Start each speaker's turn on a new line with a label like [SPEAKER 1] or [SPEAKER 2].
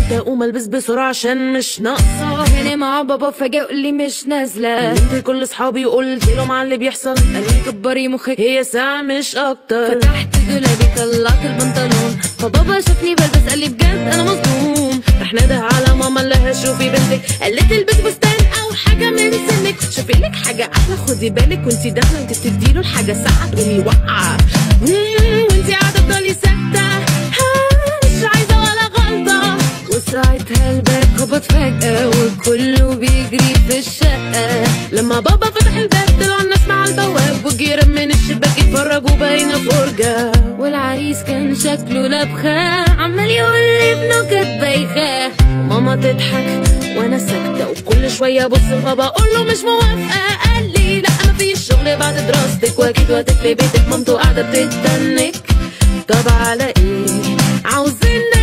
[SPEAKER 1] قلت اقوم البس بسرعه عشان مش ناقصه.
[SPEAKER 2] هنا مع بابا فجأة يقول لي مش نازله.
[SPEAKER 1] كلمت كل اصحابي قلت لهم على اللي بيحصل،
[SPEAKER 2] قالوا لي كبري مخك
[SPEAKER 1] هي ساعه مش اكتر.
[SPEAKER 2] فتحت دولابي طلعت البنطلون، فبابا شافني بلبس قال لي بجد انا مصدوم.
[SPEAKER 1] رح نده على ماما اللي هشوفي بنتك،
[SPEAKER 2] قالت البس فستان او حاجه من سنك،
[SPEAKER 1] شوفي لك حاجه احلى خدي بالك وانتي داخله انت بتديله الحاجه ساعه تقومي واقعه.
[SPEAKER 2] وانتي قاعده تفضلي ساكته مش عايزه ولا غلطه. وساعتها الباب خبط فجأة وكله بيجري في الشقة.
[SPEAKER 1] لما بابا فتح الباب طلعوا الناس مع البواب، والجيران من الشباك يتفرجوا باينه فرجه.
[SPEAKER 2] والعريس كان شكله لبخة عمال يقول لي بنكت بايخة.
[SPEAKER 1] ماما تضحك وانا ساكته وكل شويه ابص لبابا اقول له مش موافقه. قال لي لا مفيش شغل بعد دراستك واكيد وقتك لبيتك، مامته قاعده بتتنك. طب على ايه عاوزين